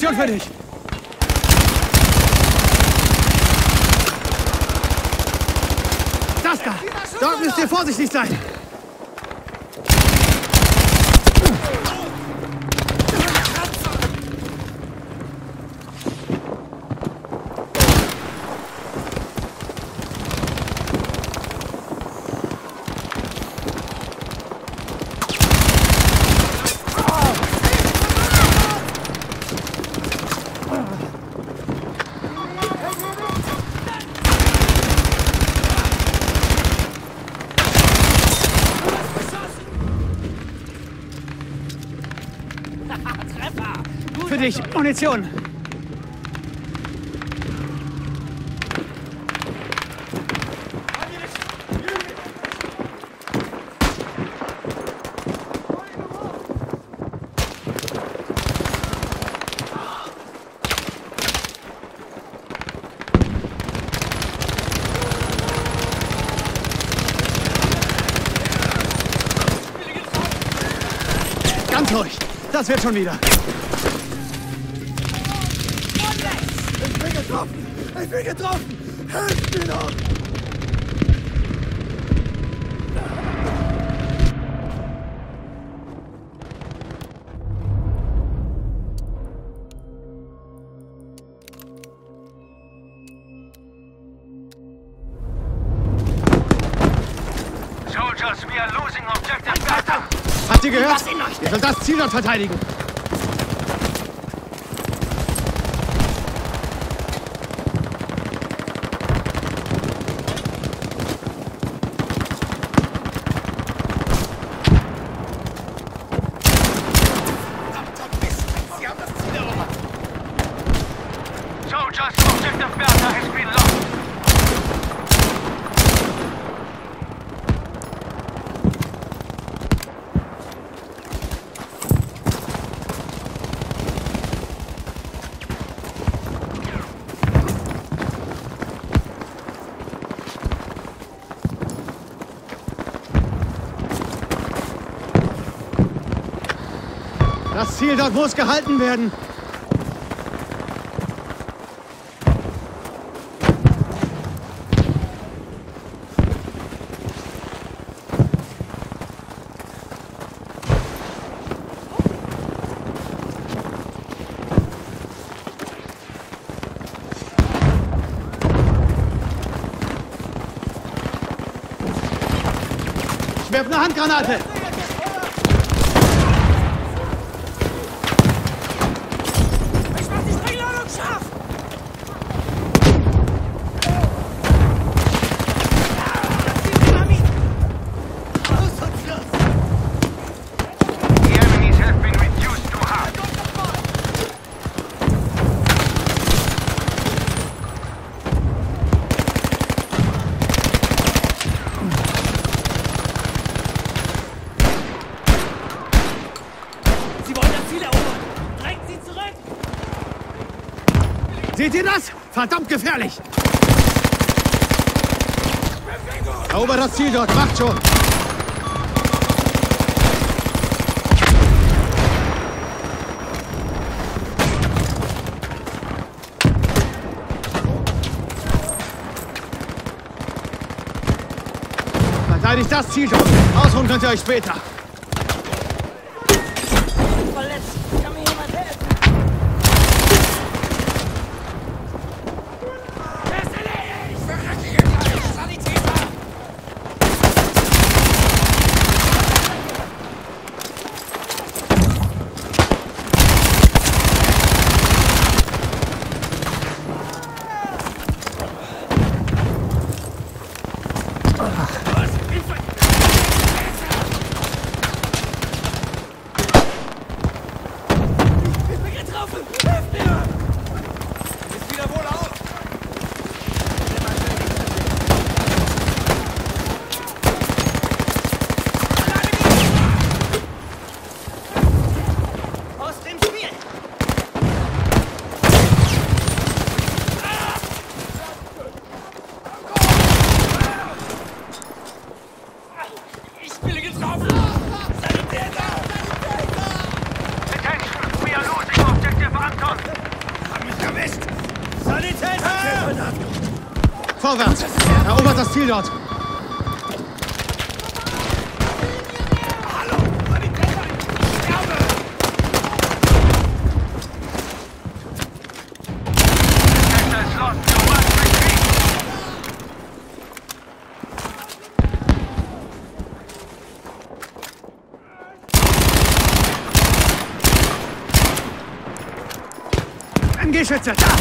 Munition für dich! Das da! Dort müsst ihr vorsichtig sein! Für dich, Munition! Ganz ruhig! Das wird schon wieder! Ich bin getroffen! Helft mir doch! Soldiers, we are losing objective Bertha! Habt ihr gehört? Ihr sollt das Ziel dort verteidigen! Soldiers, objective Bertha has been lost! Das Ziel dort muss gehalten werden! Ich werfe eine Handgranate! Ich mach die Sprengladung scharf! The enemies have been reduced to half. Sie wollen das Ziel erobern! Drängt sie zurück! Seht ihr das? Verdammt gefährlich! Erobert das Ziel dort, macht schon! Verteidigt das Ziel dort! Ausruhen könnt ihr euch später! Verletzt! Kann mir jemand helfen? Er ist erledigt! Verrecke hier gleich! Sanitäter! Was? Hilfe! Erobert das Ziel dort! Sector is lost. You must retreat. MG-Schütze, da!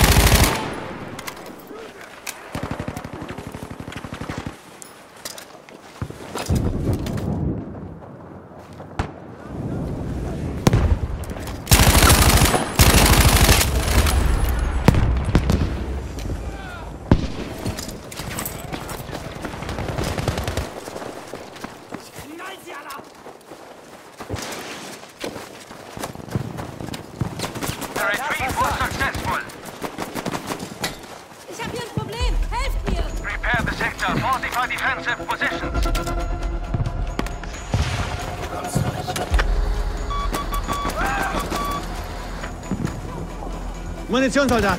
The retreat was successful. Ich habe hier ein Problem. Helft mir! Prepare the sector. Fortify defensive positions. Munitionssoldat!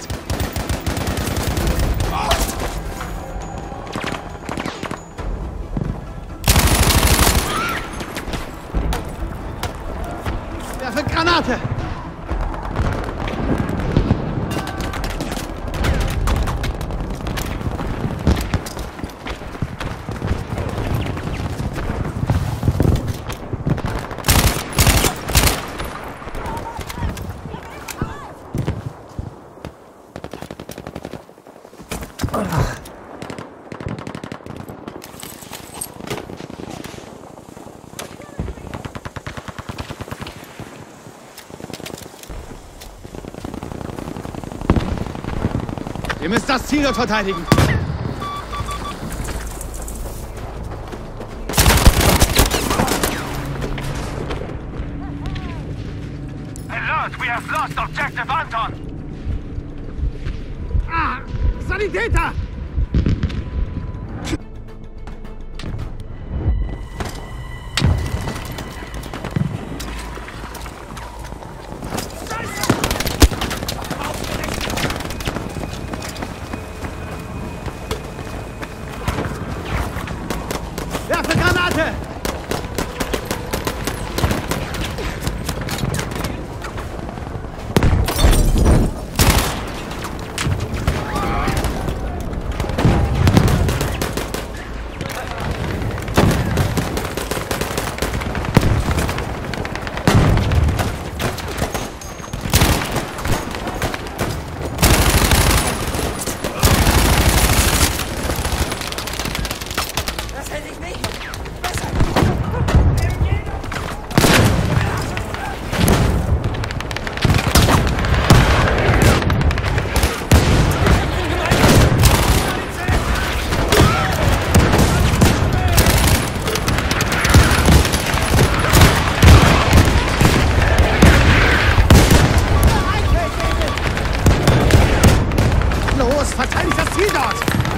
Werfe Granate! Ihr müsst das Ziel dort verteidigen. Alert! We have lost objective Anton. Ah! Sanitäter! Werfe Granate! Das hätte ich nicht. Besser. Los, verteidigt das Ziel dort!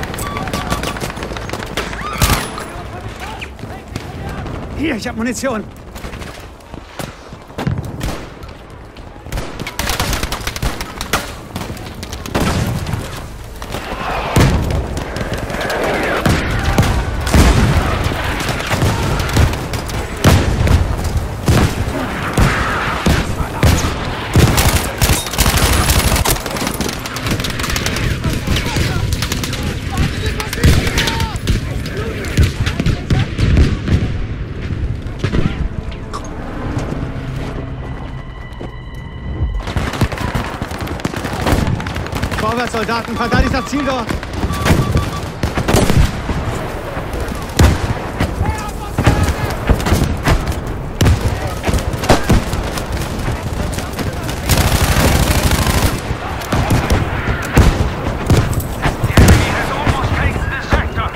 Hier, ich habe Munition. Vorwärts, Soldaten, verteidigt das Ziel dort! The enemy has almost taken the sector.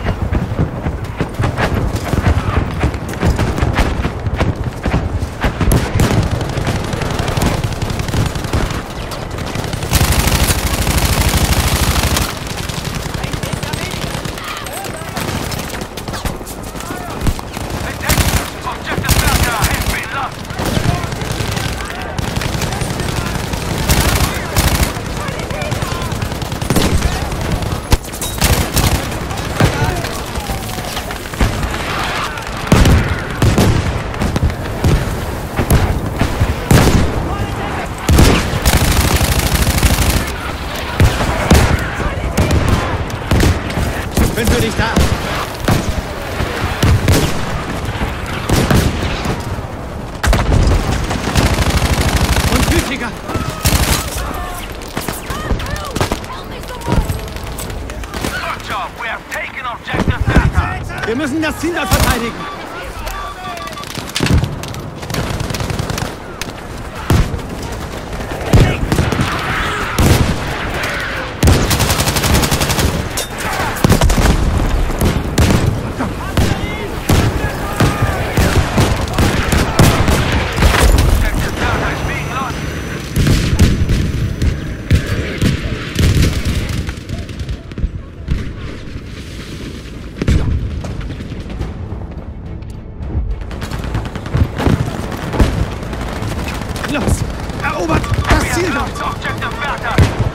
Wir müssen das Ziel dort verteidigen. Los, erobert das Ziel dort! Objective Bertha.